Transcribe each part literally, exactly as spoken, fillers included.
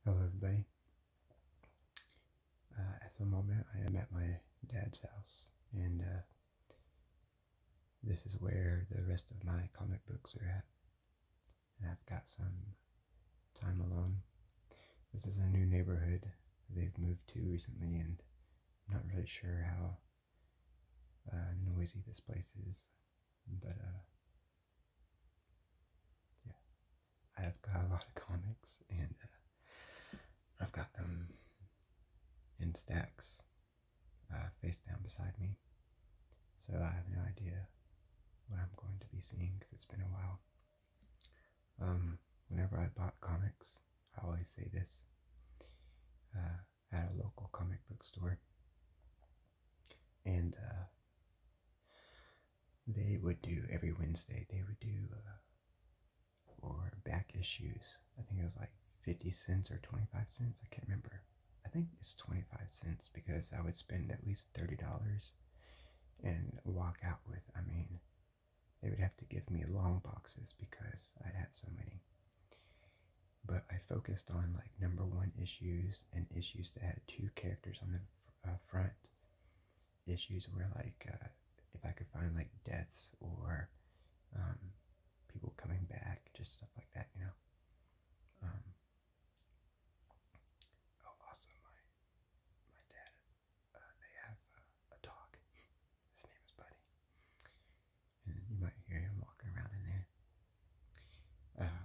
Hello, everybody. Uh, at the moment, I am at my dad's house, and uh, this is where the rest of my comic books are at. And I've got some time alone. This is a new neighborhood they've moved to recently, and I'm not really sure how uh, noisy this place is, but uh, yeah, I've got a lot of comics, and uh, I've got them in stacks, uh, face down beside me. So I have no idea what I'm going to be seeing because it's been a while. Um, whenever I bought comics, I always say this uh, at a local comic book store, and uh, they would do every Wednesday. They would do uh, for back issues. I think it was like fifty cents or twenty-five cents. I can't remember. I think it's twenty-five cents because I would spend at least thirty dollars and walk out with. I mean, they would have to give me long boxes because I'd have so many. But I focused on like number one issues and issues that had two characters on the uh, front. Issues where like uh, if I could find like deaths or um, people coming back, just stuff like that, you know. Um, oh, also my my dad, uh, they have uh, a dog. His name is Buddy, and you might hear him walking around in there. Uh,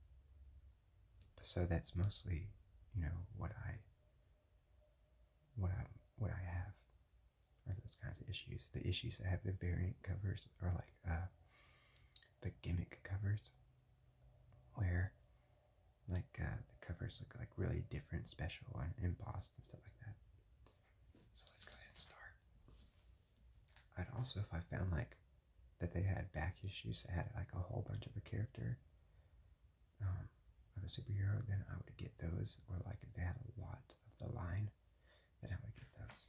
so that's mostly, you know, what I what I what I have are those kinds of issues. The issues that have the variant covers are like uh, the gimmick covers, where like uh, the covers look like really different, special, and embossed and stuff like that. So let's go ahead and start. I'd also, if I found like that they had back issues that had like a whole bunch of a character um, of a superhero, then I would get those. Or like if they had a lot of the line, then I would get those.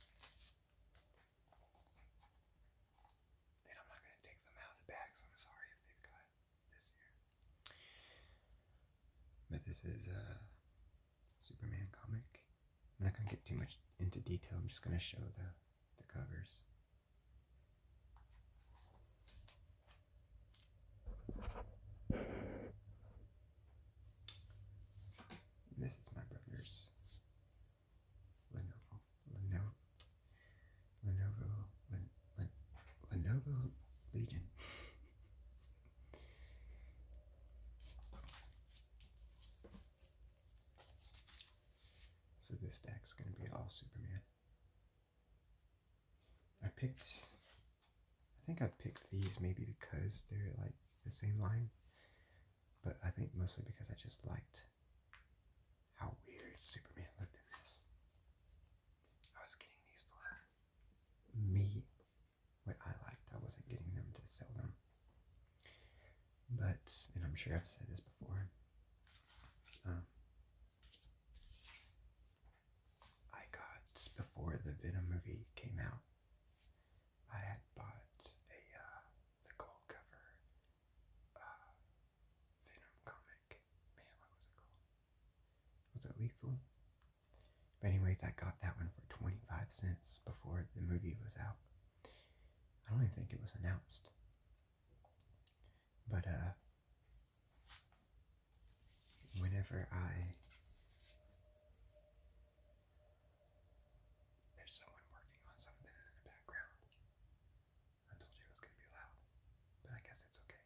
And I'm not going to take them out of the bags. I'm sorry if they've got this here. But this is a Superman comic. I'm not going to get too much into detail. I'm just going to show the, the covers. This is my brother's Lenovo, Lenovo, Lenovo, Len, Len, Lenovo Legion. So this stack's gonna be all Superman. I picked, I think I picked these maybe because they're like the same line, but I think mostly because I just liked how weird Superman looked in this. I was getting these for me, what I liked. I wasn't getting them to sell them. But, and I'm sure I've said this before, um, I got, before the Venom movie came out, I had bought a, uh, the gold cover, uh, Venom comic. Man, what was it called? Was it Lethal? But anyways, I got that one for twenty-five cents before the movie was out. I don't even think it was announced. But, uh, whenever I, there's someone working on something in the background. I told you it was going to be loud, but I guess it's okay.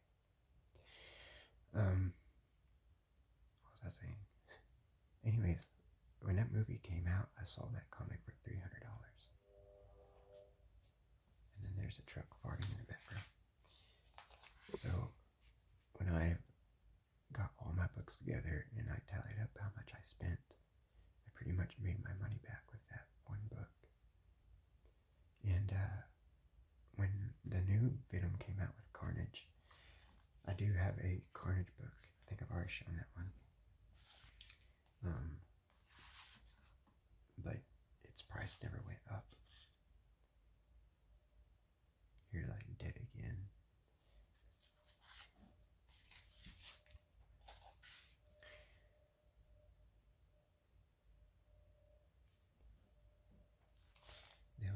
Um, what was I saying? Anyways, when that movie came out, I sold that comic for three hundred dollars. And then there's a truck farting in the background. So, when I got all my books together and I tallied up how much I spent, I pretty much made my money back with that one book. And uh, when the new Venom came out with Carnage, I do have a Carnage book. I think I've already shown that one. Um, but its price never went up. You're like dead again.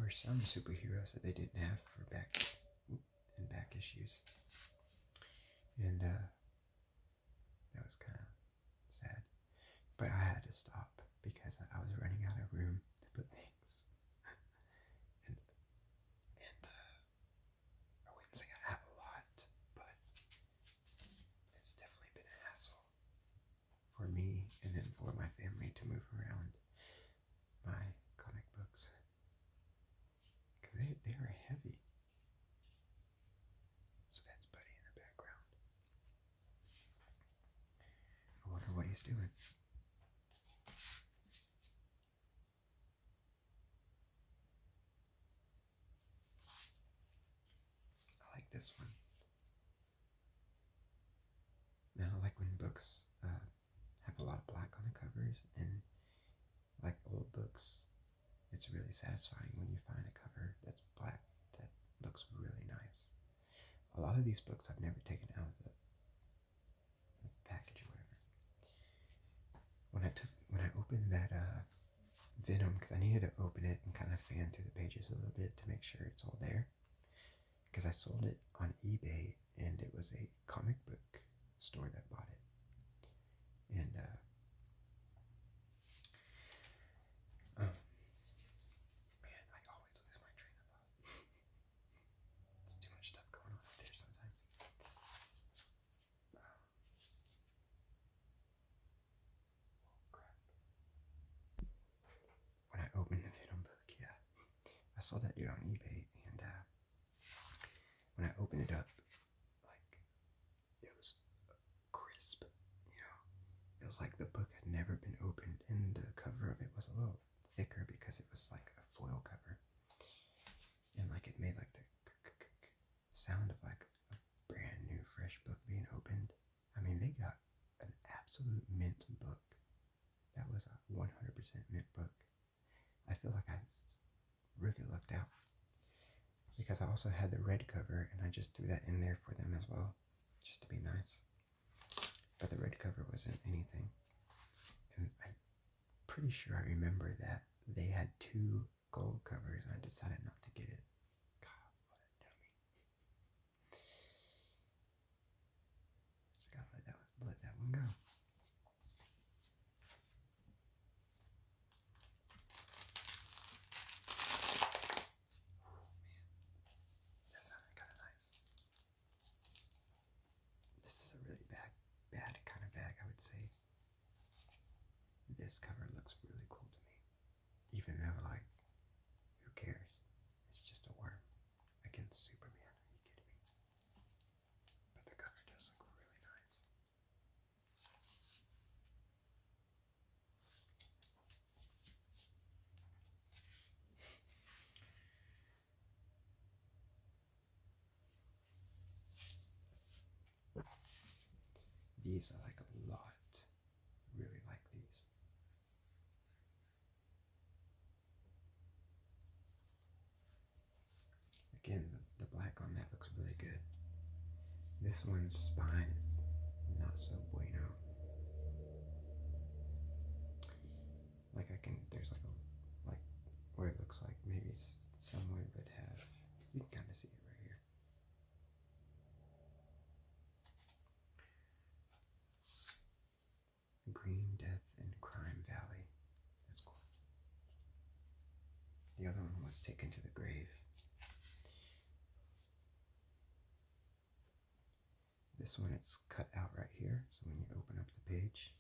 were some superheroes that they didn't have for back and back issues, and uh, that was kind of sad. But I had to stop because I was running out of room to put things, and and uh, I wouldn't say I have a lot, but it's definitely been a hassle for me and then for my family to move around my comic books because they, they are heavy. So that's Buddy in the background. I wonder what he's doing. I like this one. Now I like when books uh, have a lot of black on the covers, and like old books, it's really satisfying when you find a cover that's black that looks really nice. A lot of these books I've never taken out of the, the package or whatever. When I took when I opened that uh, Venom, because I needed to open it and kind of fan through the pages a little bit to make sure it's all there, because I sold it on eBay and it was a comic book store that bought it, and uh, oh man, I always lose my train of thought. It's too much stuff going on up there sometimes. Oh, crap. When I opened the Venom book, yeah, I saw that dude on eBay, and uh, when I opened it up, like, it was crisp, you know, it was like the book had never been opened, and the cover of it was a little thicker because it was like a foil cover, and like it made like the sound of like a brand new fresh book being opened. I mean, they got an absolute mint book. That was a one hundred percent mint book. I feel like I really lucked out because I also had the red cover, and I just threw that in there for them as well, just to be nice. But the red cover wasn't anything, and I'm pretty sure I remember that they had two gold covers, and I decided not to get it. God, what a dummy! Just gotta let that let that one go. This cover looks really cool to me, even though, like, who cares? It's just a worm against Superman. Are you kidding me? But the cover does look really nice. These I like a lot. Really like these. Again, the, the black on that looks really good. This one's spine is not so bueno. Like I can, there's like a, like where it looks like maybe someone would have, you can kind of see it right here. Green Death in Crime Valley. That's cool. The other one was taken to the grave. This one, it's cut out right here, so when you open up the page,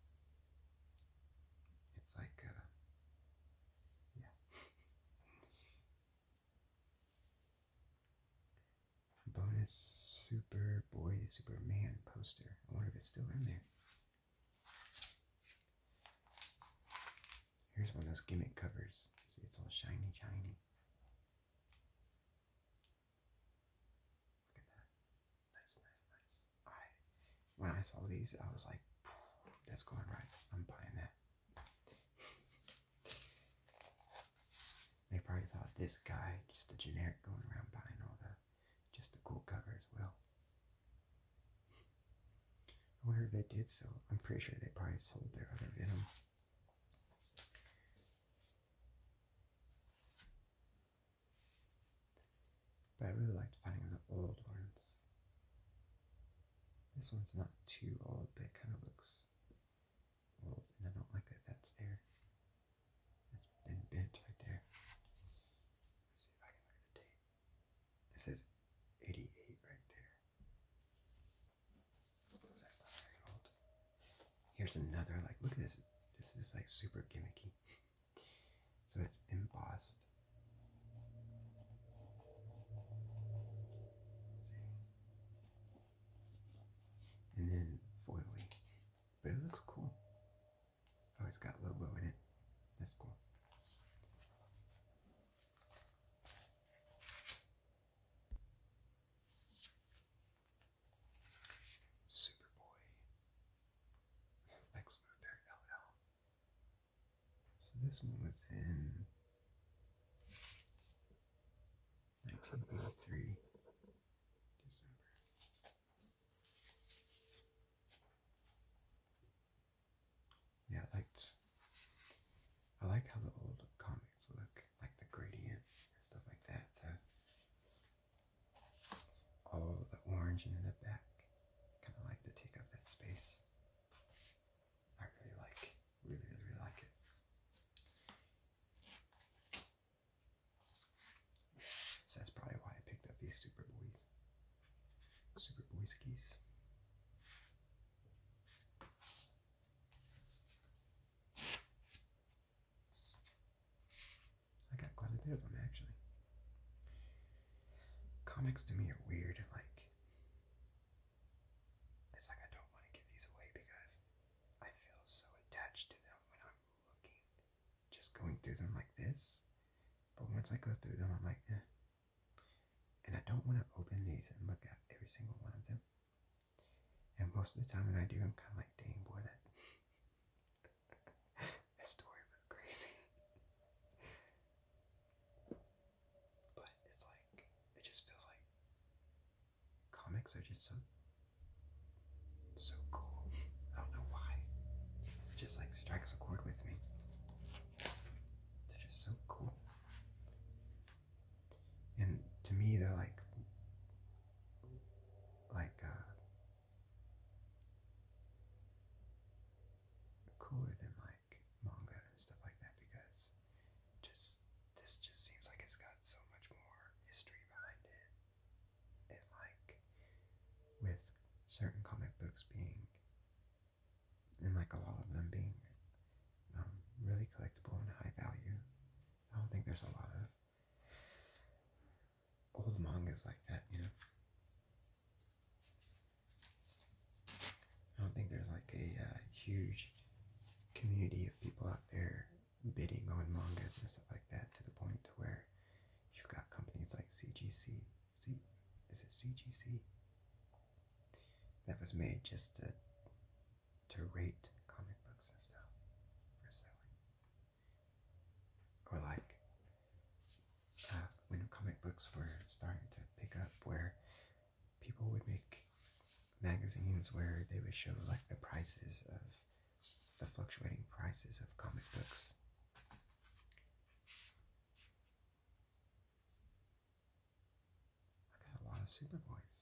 it's like, uh, yeah. Bonus Superboy Superman poster. I wonder if it's still in there. Here's one of those gimmick covers. See, it's all shiny, shiny. Look at that. Nice, nice, nice. I, when I saw these, I was like, that's going right. I'm buying that. They probably thought this guy, just a generic going around buying all the, just the cool cover as well. I wonder if they did sell. I'm pretty sure they probably sold their other Venom. really liked finding the old ones. This one's not too old, but it kind of looks old, and I don't like that that's there. It's been bent right there. Let's see if I can look at the date. It says eighty-eight right there. That's not very old. Here's another, like, look at this. This is like super gimmicky. So it's embossed. And then foily, but it looks cool. Oh, it's got Lobo in it. That's cool. Superboy, Lex Luthor L L. So this one was in nineteen eighty-three. Yeah, I liked, I like how the old comics look, like the gradient and stuff like that. The, all the orange in the back, kind of like to take up that space. I really like, really, really, really like it. So that's probably why I picked up these Superboys. Superboy skis. I got quite a bit of them actually. Comics to me are weird, like, it's like I don't want to give these away because I feel so attached to them when I'm looking, just going through them like this. But once I go through them, I'm like, eh. And I don't want to open these and look at every single one of them. And most of the time when I do, I'm kind of like, dang boy, that, that story was crazy. But it's like, it just feels like comics are just so, so cool. I don't know why. It just like strikes a chord with me. They're just so cool. And to me, they're like, like, uh, cooler than like manga and stuff like that because just, this just seems like it's got so much more history behind it. And like, with certain comic books being, and like a lot of them being um, really collectible and high value, I don't think there's a lot of old mangas like that, you know. I don't think there's like a uh, huge community of people out there bidding on mangas and stuff like that to the point to where you've got companies like C G C. C, is it C G C? That was made just to to rate comic books and stuff for selling. Or like uh, when comic books were starting to pick up, where people would make magazines where they would show like the prices of the fluctuating prices of comic books. I got a lot of Superboys.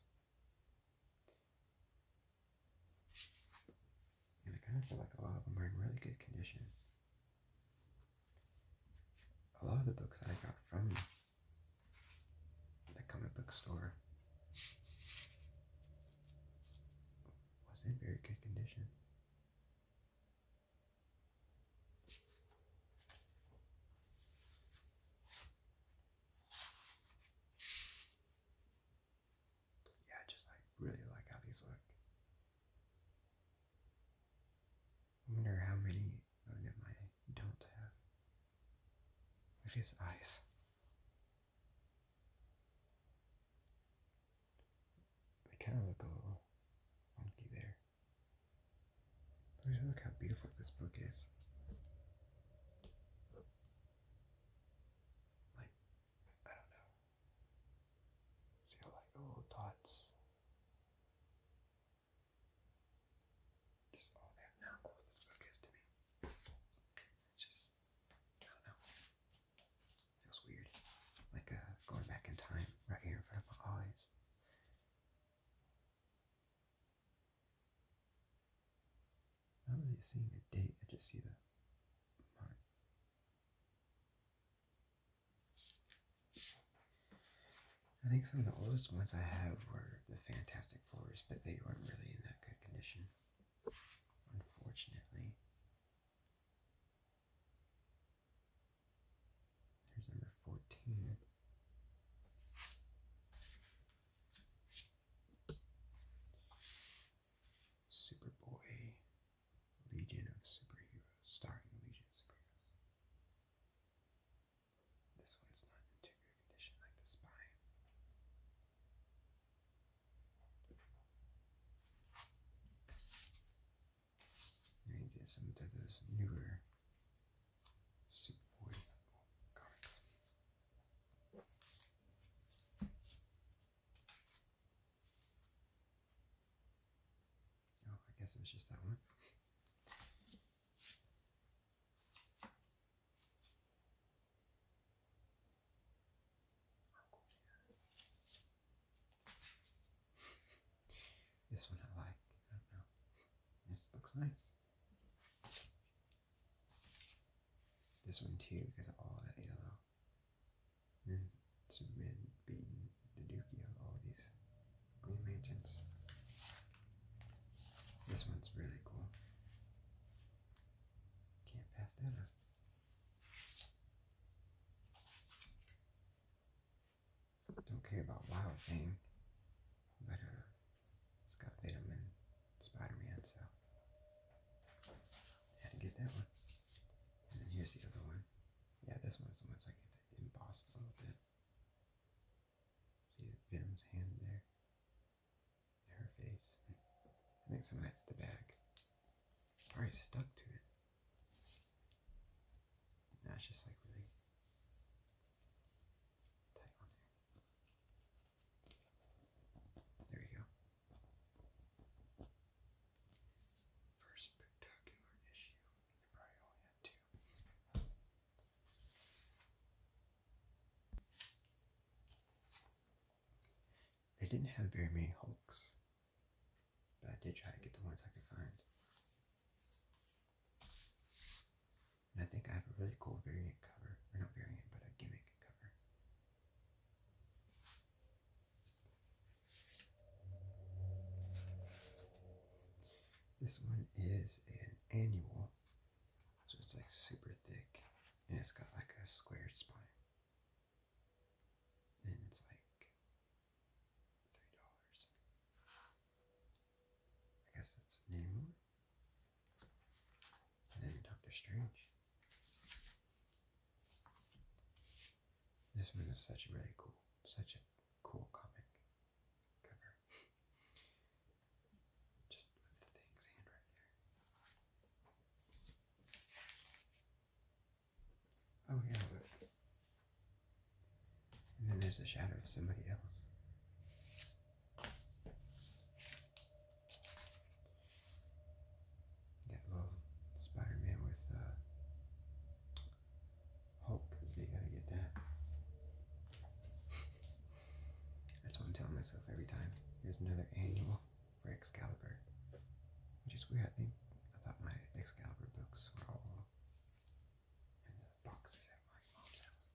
And I kind of feel like a lot of them are in really good condition. A lot of the books that I got from the comic book store was in very good condition. Yeah, I just like really like how these look. I wonder how many of them I don't have. Look at his eyes. They kind of look a little funky there. But look how beautiful this book is. Like, I don't know. See how like the little dots. Just all that. How cool this book is to me. Just, I don't know. Feels weird. Like uh, going back in time right here in front of seeing a date, I just see the month. I think some of the oldest ones I have were the Fantastic Fours, but they weren't really in that good condition, unfortunately. Here's number fourteen. Superboy, Legion of Superheroes, starring Legion of Superheroes. This one's not in too good condition, like the spine. Then you get some of those newer Superboy comics. Oh, I guess it was just that one. This one I like. I don't know. This looks nice. This one too, because of all that yellow. And Superman beating the dookie of all these Green Lanterns. This one's really cool. Can't pass that up. Don't care about Wild Thing, but uh, it's got Venom and Spider-Man, so had to get that one. And then here's the other one. Yeah, this one's the one's like it's embossed a little bit. See Venom's hand there, and her face. I think some of that's the bag. Probably stuck to it. Now it's just like really tight on there. There you go. First spectacular issue. You probably only had two. They didn't have very many Hulks, but I did try to get the ones I could find. And I think I have a really cool variant cover, or not variant, but a gimmick cover. This one is an annual, so it's like super thick, and it's got like a square spine. And it's like three dollars. I guess that's Namor. And then Doctor Strange. This one is such a really cool, such a cool comic cover. Just with the thing's hand right there. Oh yeah, but and then there's a shadow of somebody else. You got little Spider-Man with uh, Hulk, so you gotta get that. That's what I'm telling myself every time. Here's another annual for Excalibur, which is weird. I think I thought my Excalibur books were all in the boxes at my mom's house.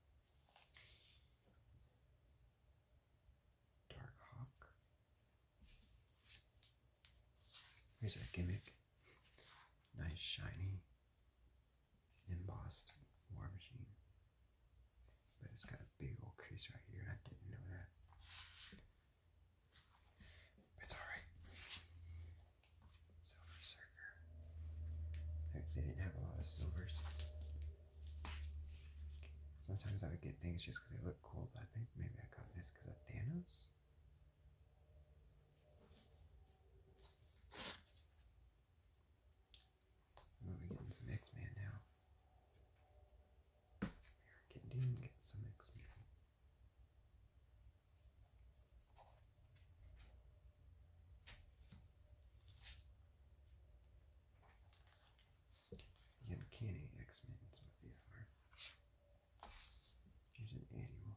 Dark Hawk. Here's a gimmick. Nice, shiny, embossed War Machine. But it's got a big old crease right here, and I didn't know that. It's alright. Silver Surfer. They, they didn't have a lot of silvers. Sometimes I would get things just because they look cool, but I think maybe I got this because of Thanos. Oh, we're getting some X-Men now. We're getting, getting some X-Men. The Uncanny X-Men is what these are. Here's an annual.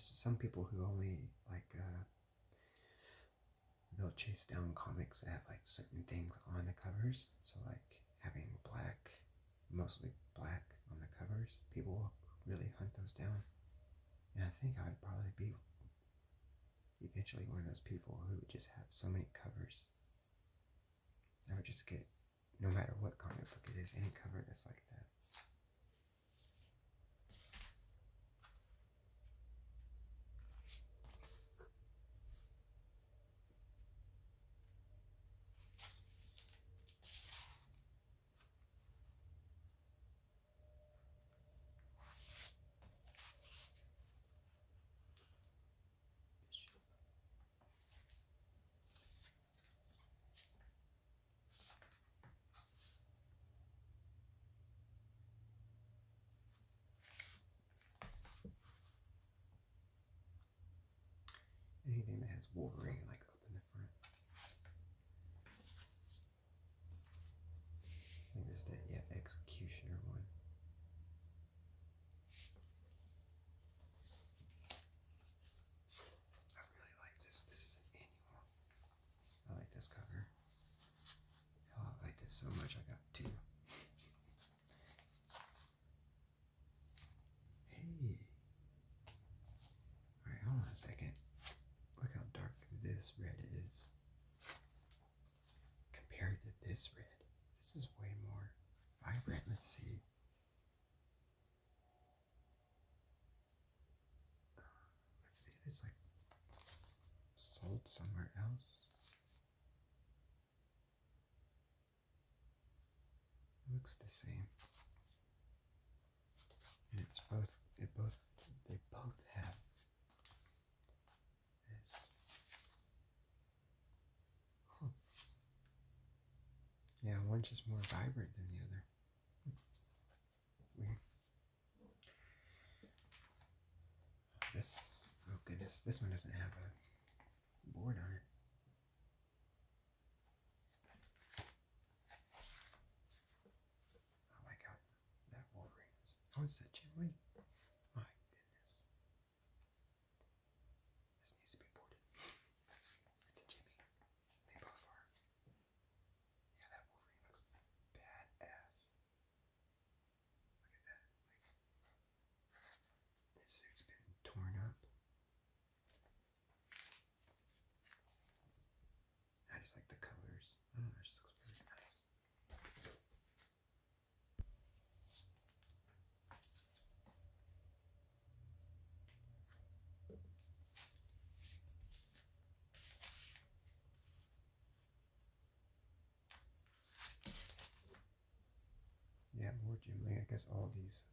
there's some people who only like uh, they'll chase down comics that have like certain things on the covers. So like having black, mostly black on the covers, people really hunt those down. And I think I would probably be eventually one of those people who would just have so many covers. I would just get, no matter what comic book it is, any cover that's like that. Anything that has Wolverine like up in the front. I think this is the yeah, Executioner one. I really like this. This is an annual. I like this cover. Oh, I like this so much I got two. Hey. Alright, hold on a second. Look how dark this red is compared to this red. This is way more vibrant. Let's see. Let's see if it's like sold somewhere else. It looks the same. And it's both, it both, they both have this. Huh. Yeah, one's just more vibrant than the other. Weird. This, oh goodness, this one doesn't have a board on it. I like how that Wolverine is. Oh, it's a Jimmy. My goodness. This needs to be boarded. It's a Jimmy. They both are. Yeah, that Wolverine looks badass. Look at that. Like, this suit's been torn up. I just like the colors. I don't know, it just looks really nice. Yeah, more Jim Lee. I guess all these.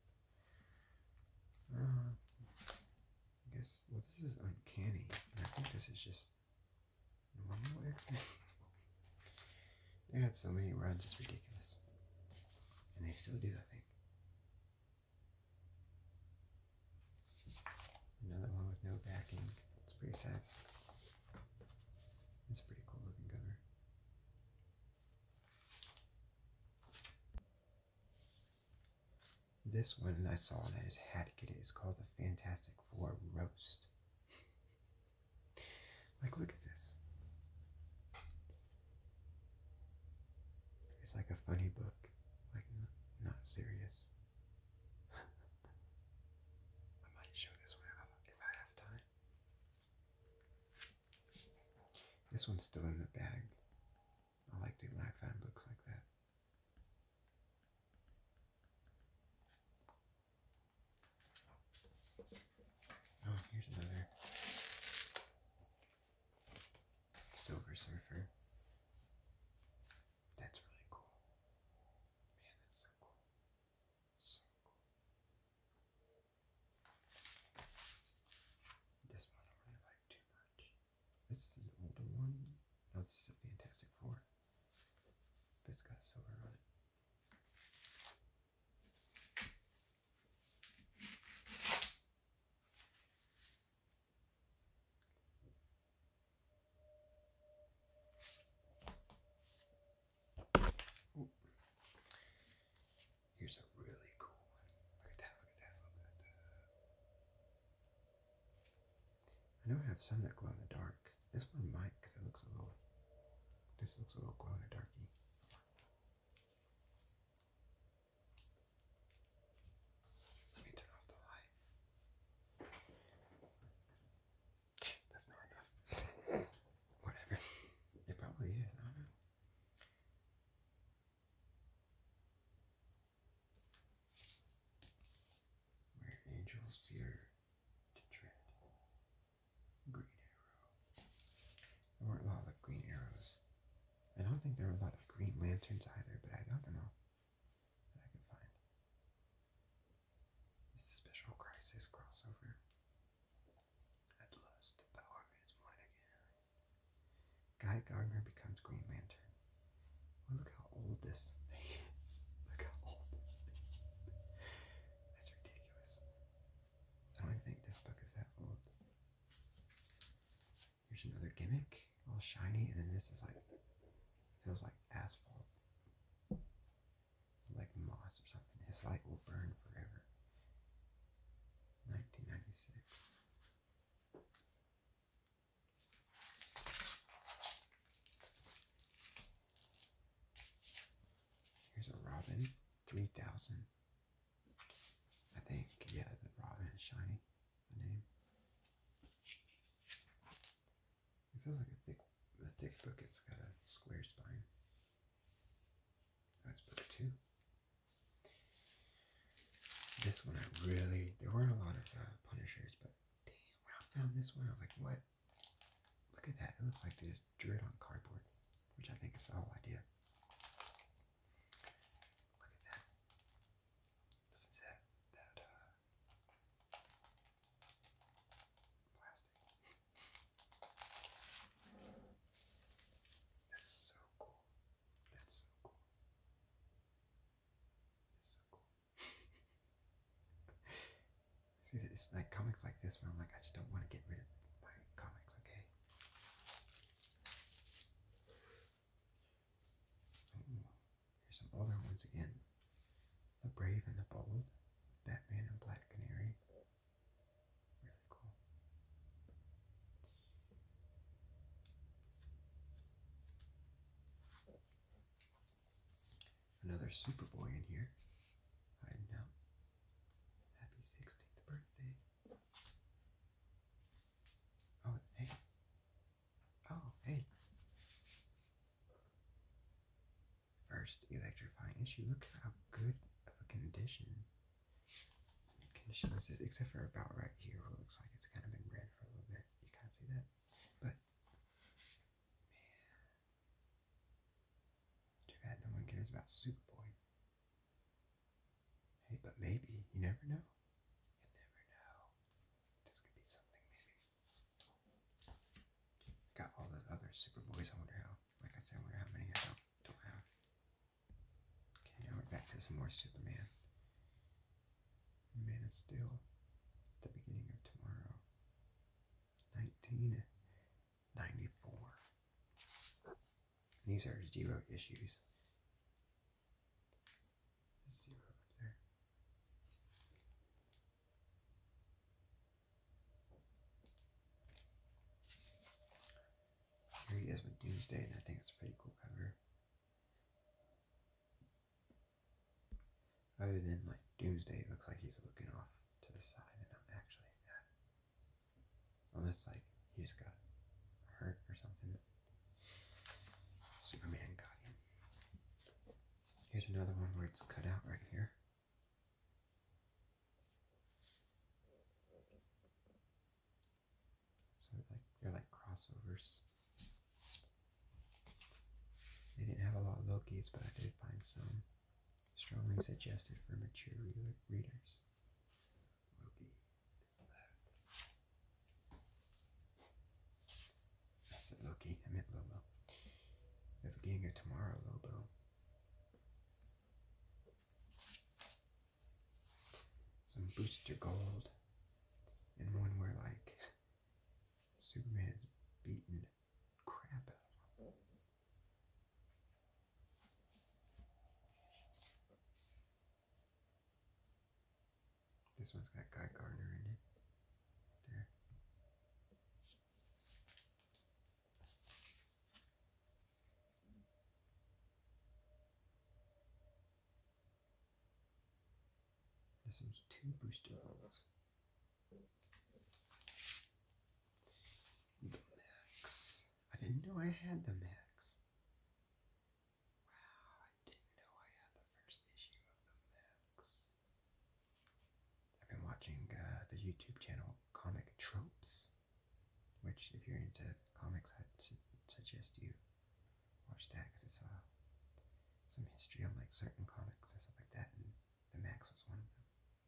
Uh, I guess, well, this is Uncanny. And I think this is just normal X-Men. They had so many runs, it's ridiculous. And they still do, I think. Another one with no backing. It's pretty sad. It's a pretty cool looking cover. This one I saw and I just had to get it. It's called the Fantastic Four Roast. Like, look at this. It's like a funny book. Like, n not serious. I might show this one if I have time. This one's still in the bag. I liked it when I found books like that. Oh, here's another Silver Surfer. That's really cool. Man, that's so cool. So cool. This one I really like too much. This is an older one. No, this is a Fantastic Four. But it's got silver on it. I know I have some that glow in the dark. This one might, because it looks a little, this looks a little glow in the darky. Let me turn off the light. That's not enough. Whatever. It probably is. I don't know. Where angels fear to tread. Green arrow. There weren't a lot of green arrows. I don't think there were a lot of green lanterns either, but I got them all that I could find. This is a special crisis crossover. At last, the power is mine again. Guy Gardner becomes Green Lantern. Well, look how old this thing is. Look how old this is. That's ridiculous. I don't even think this book is that old. Here's another gimmick, all shiny, and then this is like, feels like asphalt. Like moss or something. His light will burn forever. nineteen ninety-six. Here's a Robin, three thousand. I think, yeah, the Robin is shiny. The name. It feels like a thick, a thick book. It's got a square spine. That's book two. This one I really, there weren't a lot of uh, Punishers, but damn, when I found this one, I was like, what? Look at that. It looks like they just drew it on cardboard, which I think is the whole idea. Look at that. Listen to that, that uh, plastic. That's so cool. That's so cool. That's so cool. See, it's like comics like this where I'm like, I just don't want to get rid of my comics, okay? Ooh, here's some older ones again. The Brave and the Bold, Batman and Black Canary. Really cool. Another Superboy in here. Hiding out. Happy sixteenth birthday. Oh, hey. Oh, hey. First electrifying issue. Look how good of a condition. Condition is it, except for about right here where it looks like it's kind of been red for a little bit. You can't see that. But, man. Too bad no one cares about Superboy. Hey, but maybe. You never know. You never know. This could be something, maybe. Got all those other Superboys. I wonder how. Like I said, I wonder how many I don't, don't have. Okay, now we're back to some more Superman. Man of Steel. The beginning of tomorrow. nineteen ninety-four. These are zero issues. Zero up there. Here he is with Doomsday, and I think it's a pretty cool cover. Other than like Doomsday, it looks like he's looking off to the side and not actually at. Unless like he just got hurt or something. Superman got him. Here's another one where it's cut out right here. So like they're like crossovers. They didn't have a lot of Lokis, but I did find some. Strongly suggested for mature re readers. Loki is black. I said Loki, I meant Lobo. The beginning of tomorrow, Lobo. Some booster gold. And one where like Superman is beating crap out of him. This one's got Guy Gardner in it. There. This one's two booster packs. The Max. I didn't know I had the Max. Wow, I didn't know I had the first issue of the Max. I've been watching uh, the YouTube channel Comic Tropes, which if you're into comics, I'd su suggest you watch that because it's uh, some history on like certain comics and stuff like that, and the Max was one of them.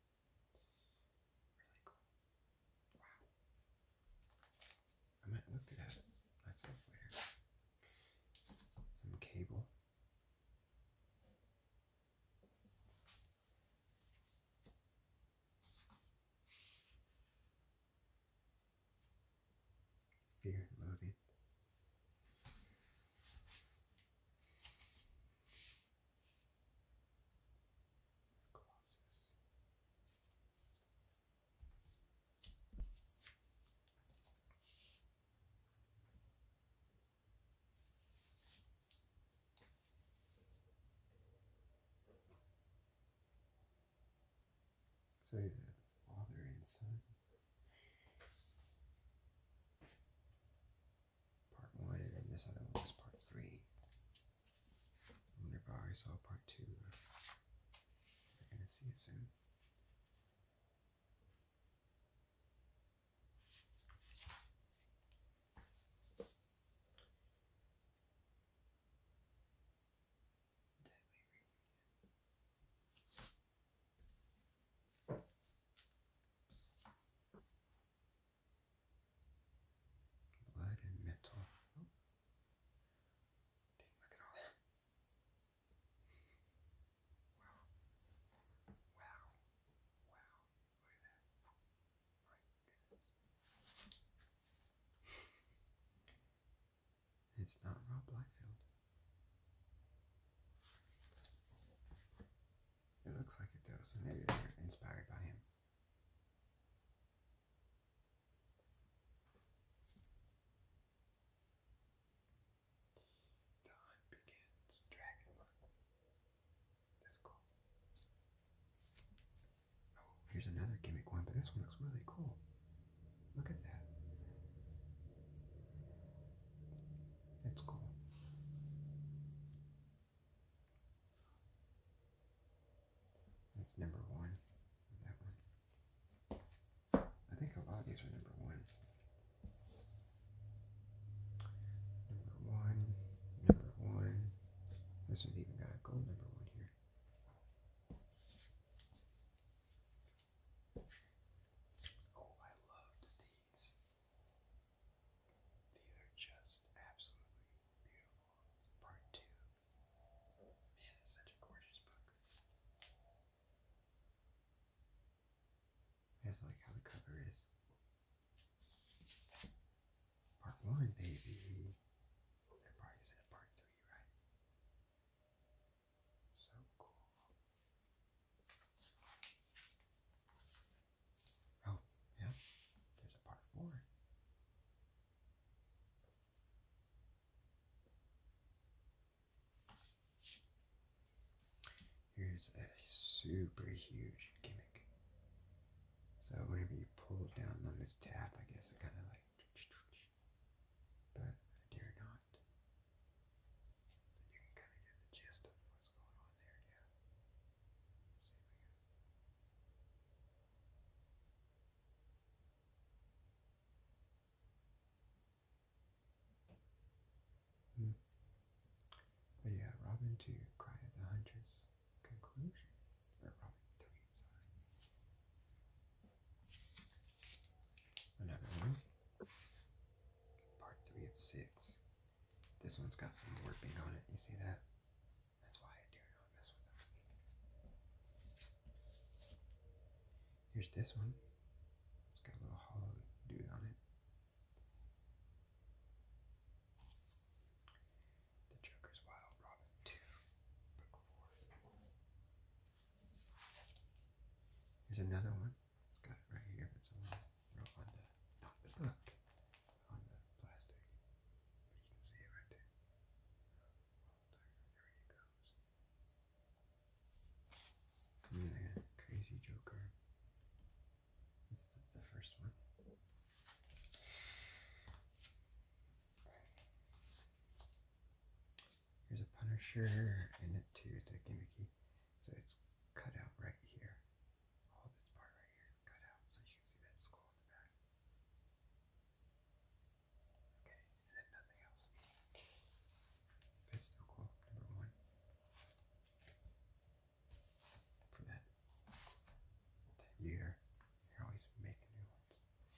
Really cool. Wow. I might look at that myself later. Some cable. Fear and Loathing. Colossus. So the father and son. Part one, and then this other one was part three. I wonder if I already saw part two. We're gonna see it soon. Blood and Metal. Oh. Dang, look at all that. Wow. Wow. Wow. Look at that. My goodness. It's not Rob Liefeld. It looks like it though, so maybe they're inspired by him. The hunt begins. Dragon Hunt. That's cool. Oh, here's another gimmick one, but this one looks really cool. Look at that. That's cool. That's number one. That one. I think a lot of these are number one. Number one. Number one. This one's even got a gold number one here. Oh, I loved these. These are just absolutely beautiful. Part two. Man, it's such a gorgeous book. I just like how the cover is. Part one, baby. That probably is in part three, right? So cool. Oh, yeah. There's a part four. Here's a super huge gimmick. So whenever you pull down on this tab, I guess it kind of like, but I dare not. But you can kind of get the gist of what's going on there, yeah. Let's see if we can. Hmm. But yeah, Robin two, Cry of the Huntress, conclusion. Or Robin three, sorry. Another one. Part three of six. This one's got some warping on it. You see that? That's why I dare not mess with them. Here's this one. It's got a little hollow dude on it. The Joker's Wild Robin two, book four. Here's another one. It's got it right here. It's a little real on the, not the book, on the plastic. But you can see it right there. There he goes. And then Crazy Joker. punisher, and the tooth, the gimmicky. So it's cut out right here. All this part right here is cut out, so you can see that skull in the back. Okay, and then nothing else. It's still cool. Number one. For that, that year, you're always making new ones.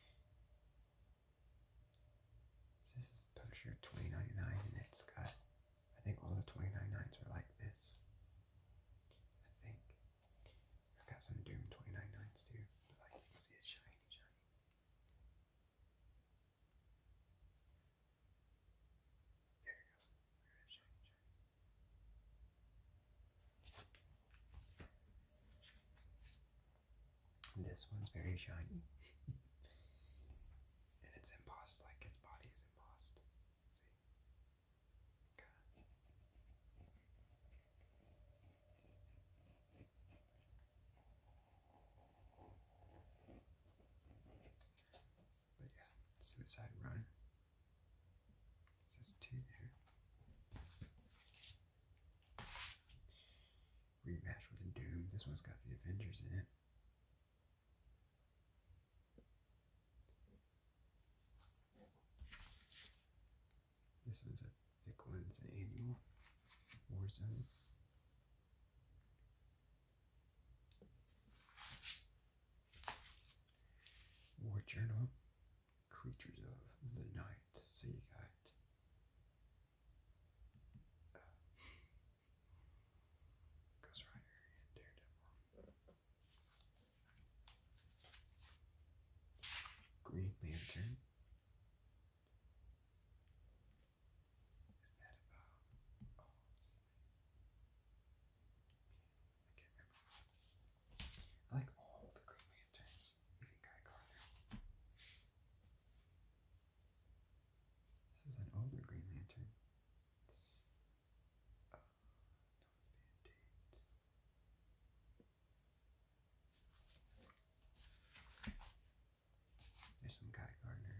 So this is Punisher twenty ninety-nine, and it's got, I think all the twenty ninety-nines are like this. I think. I've got some Doom twenty ninety-nines too, but like you can see it's shiny, shiny. There it goes. Look at that shiny, shiny. And this one's very shiny. And it's embossed like his body is embossed. See? God. But yeah, Suicide Run. It says two there. Rematch with Doom. This one's got the Avengers in it. This one's a thick one. It's an annual. Warzone. War Journal. Creatures of the Night. So you got uh, Ghost Rider and Daredevil. Green Lantern. Is that about? Oh, I can't remember. I like all the Green Lanterns, even Guy Gardner. This is an older Green Lantern. Uh, don't see a date. There's some Guy Gardner.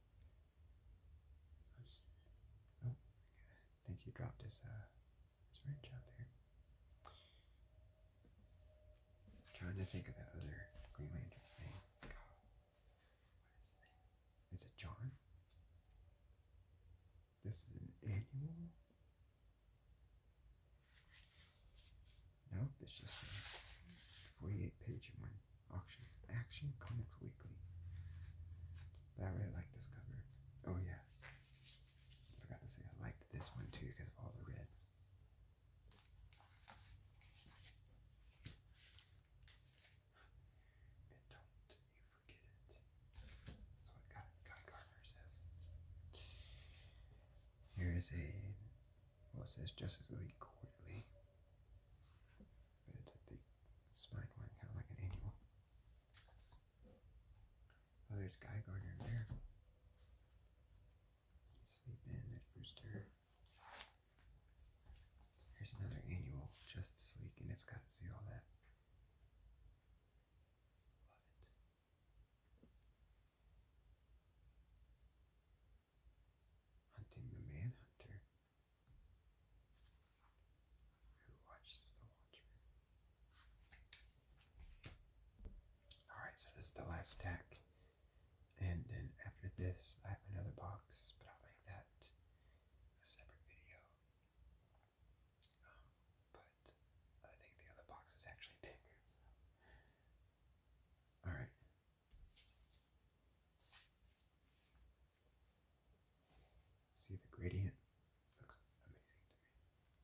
I'm just, oh, I think he dropped his uh his wrench out there. I'm trying to think of that other Green Lantern name. God, what is his name? Is it John? This is an annual? Nope, it's just a forty-eight page one. Auction. Action Comics Weekly. But I really like this cover. Oh yeah. I forgot to say I liked this one too because of all the red. And don't you forget it. That's what Guy, Guy Gardner says. Here is a, well, it says Justice League Quarterly. But it's a thick spine one, kind of like an annual. Oh, there's Guy Gardner there. He's sleeping. There's Brewster. Here's another annual Justice League, and it's got, see all that. Love it. Hunting the Manhunter. Who watches the Watchmen? Alright, so this is the last stack. And then after this, I have another box, but I'll make that a separate video. Um, but I think the other box is actually bigger. So. Alright. See the gradient? Looks amazing to me.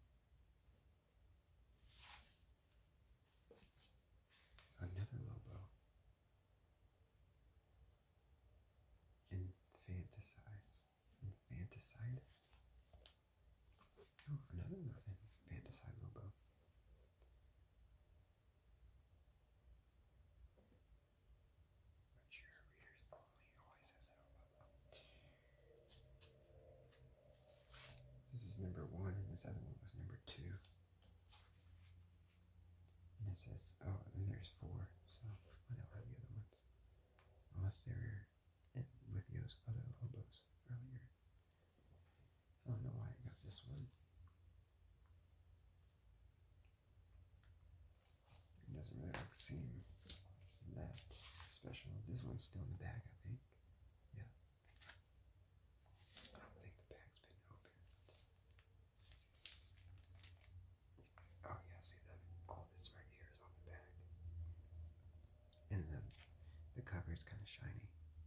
Another Lobo. Infanticize. Infanticide? Oh, another Infanticide Lobo. Mature readers only. Always says that on Lobo. This is number one, and this other one was number two. And it says, oh, and then there's four, so I don't have the other ones. Unless they're in with those other Lobos earlier. I don't know why I got this one. seam left special. This one's still in the bag, I think. Yeah. I don't think the bag's been opened. Oh yeah, see that? All this right here is on the bag. And the, the cover is kind of shiny.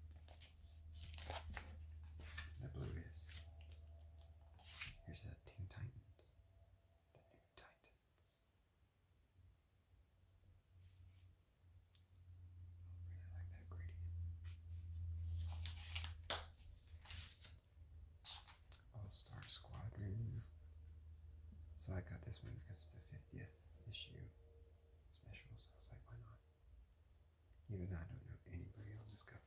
The blue is. Here's a Teen Titans. The new Titans. I really like that gradient. All-Star Squadron. So I got this one because it's the fiftieth issue special, so I was like, why not? Even though I don't know anybody on this cover.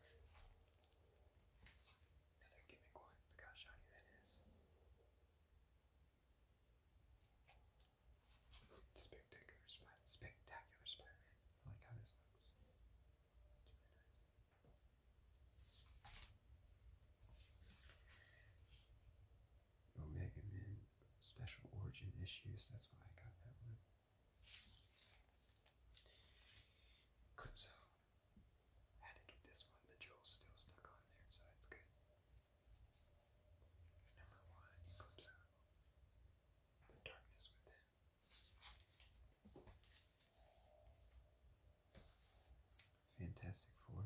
Another gimmick one. Look how shiny that is. Spectacular Spider. Spectacular Spider-Man. I like how this looks. Omega Man Special Origin Issues. That's why I got that one. Calypso. Had to get this one. The jewel's still stuck on there, so that's good. Number one, Calypso. The Darkness Within. Fantastic Four.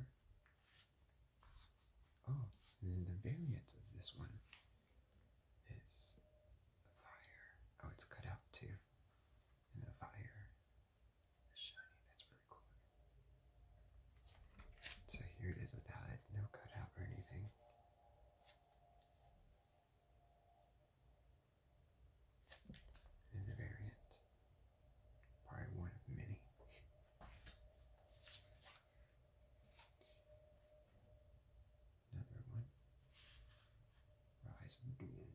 Oh, and then the variant of this one is the fire. Oh, it's cut out too. And the fire is shiny. That's really cool. So here it is without it. No cutout or anything. And the variant. Probably one of many. Another one. Rise of Doom.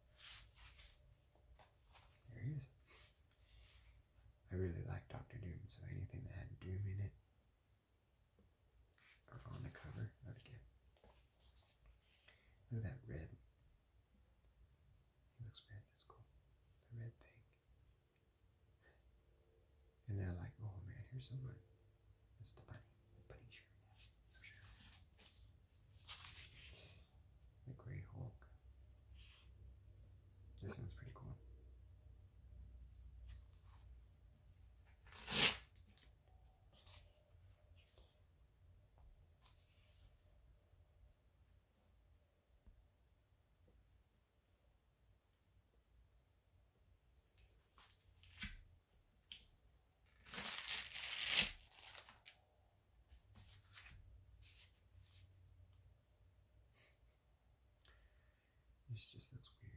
There he is. I really like Doctor Doom, so anything that had Doom in it or on the cover, I would get. Look at that red. He looks red, that's cool. The red thing. And they're like, oh man, here's someone. It's the bunny. Bunny shirt. For sure. The Grey Hulk. This one's pretty cool. This just looks weird.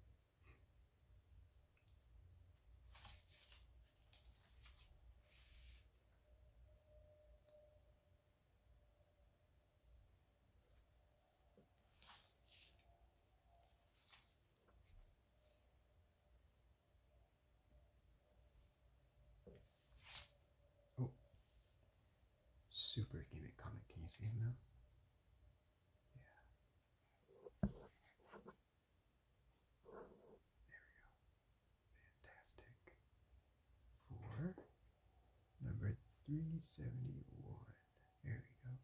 Oh, super gimmick comic. Can you see him now? Yeah. There we go. Fantastic. For number three seventy-one. There we go.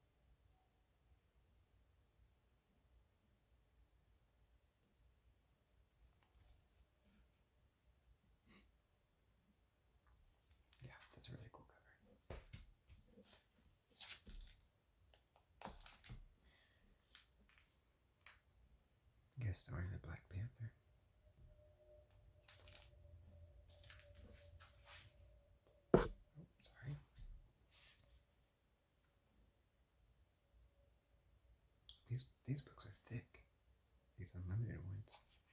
Yeah, that's a really cool cover. Guest starring the Black Panther. Oh, sorry. These these books are thick. These unlimited ones.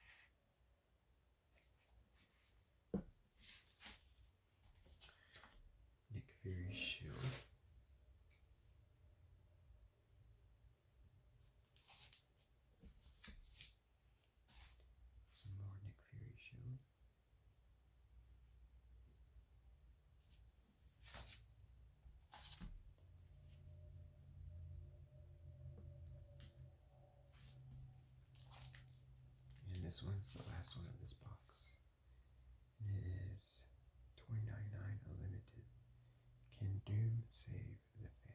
Nick Fury's shield. Some more Nick Fury shield. And this one's the last one of this box. It is twenty ninety-nine Unlimited Can Doom save the